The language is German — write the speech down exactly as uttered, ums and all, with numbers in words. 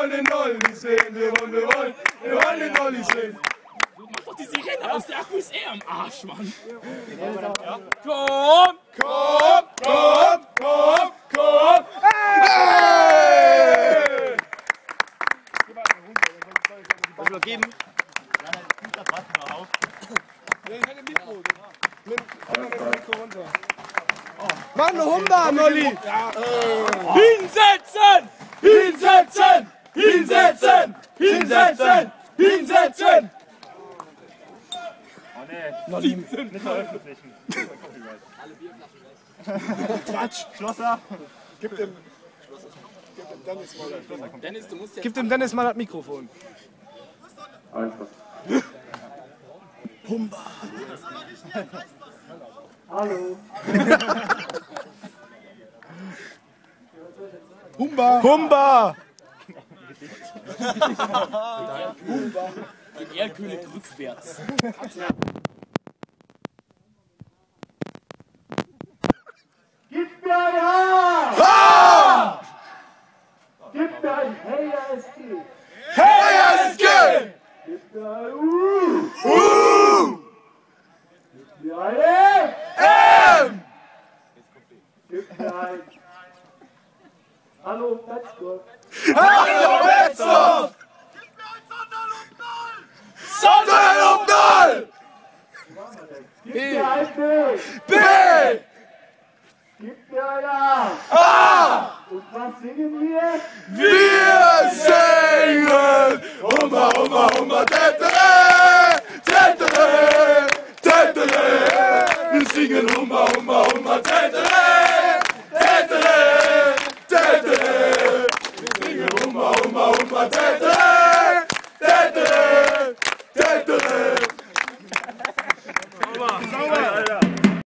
wollen den Olli sehen, wir wollen, wir wollen, wir wollen den Olli sehen. Mach doch die Sirene aus, der Akku ist eh am Arsch, Mann. Komm, komm, komm, komm, komm. Hey! Was soll geben? Mach eine Humba, Molly! Hinsetzen! Hinsetzen! Hinsetzen! Hinsetzen! Hinsetzen! Oh nee, nicht veröffentlichen. Quatsch! Schlosser! Gib dem, gib dem Dennis mal das Ding. Dennis, du musst jetzt... Gib dem Dennis mal das Mikrofon. Einfach. Humba! Hallo. Humba! Humba! Ein Erlkönig rückwärts. Gib mir ein H! Ha! Gib mir ein Hey, es geht! Hey, es geht! Gib mir ein U! Uh! Gib mir ein M! M! Gib mir ein Hallo, Betzdorf! Hallo, Betzdorf! Sondern um Null! Gib mir ein B! B! Gib mir ein A! A! Und was singen wir? Wir singen! Humba, humba, humba, tetere! Tetere! Tetere! Wir singen humba, humba, humba, tetere! Tetere! Tetere! Wir singen humba, humba, humba, tetere! Tetere! Tetere! Sauber! Sauber!